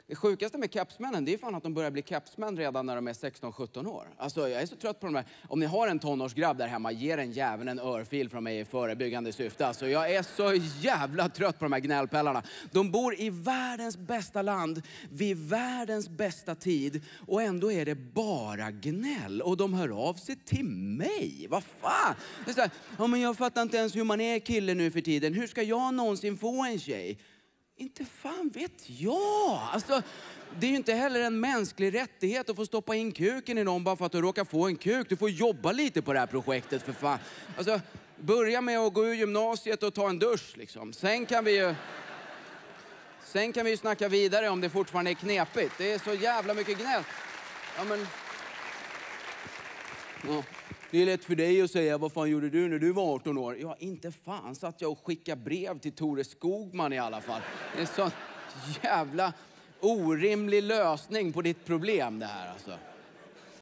Det sjukaste med kepsmännen, det är fan att de börjar bli kepsmän redan när de är 16-17 år. Alltså jag är så trött på de här. Om ni har en tonårsgrabb där hemma, ger en jäveln en örfil från mig i förebyggande syfte. Alltså jag är så jävla trött på de här gnällpellarna. De bor i världens bästa land, vid världens bästa tid. Och ändå är det bara gnäll. Och de hör av sig till mig. Vad fan? Det är så här, ja, men jag fattar inte ens hur man är kille nu för tiden. Hur ska jag någonsin få en tjej? Inte fan vet jag. Alltså, det är ju inte heller en mänsklig rättighet att få stoppa in kuken i någon bara för att du råkar få en kuk. Du får jobba lite på det här projektet för fan. Alltså, börja med att gå ur gymnasiet och ta en dusch liksom. Sen kan vi ju snacka vidare om det fortfarande är knepigt. Det är så jävla mycket gnäll. Ja, men... Ja. Det är lätt för dig att säga, vad fan gjorde du när du var 18 år? Ja, inte fan satt jag och skickade brev till Tore Skogman i alla fall. Det är en sån jävla orimlig lösning på ditt problem det här alltså.